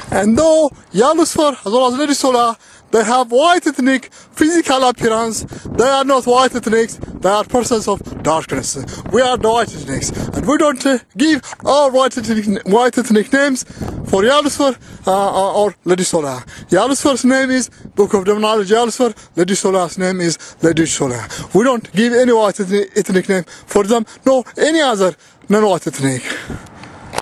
And though Yalusvar as well as Lady Sola, they have white ethnic physical appearance, they are not white ethnics, they are persons of darkness. We are the white ethnics, and we don't give our white ethnic names for Yalusvar or Lady Sola. Yalusvar's name is Book of Demonology Yalusvar, Lady Sola's name is Lady Sola. We don't give any white ethnic name for them, nor any other non-white ethnic.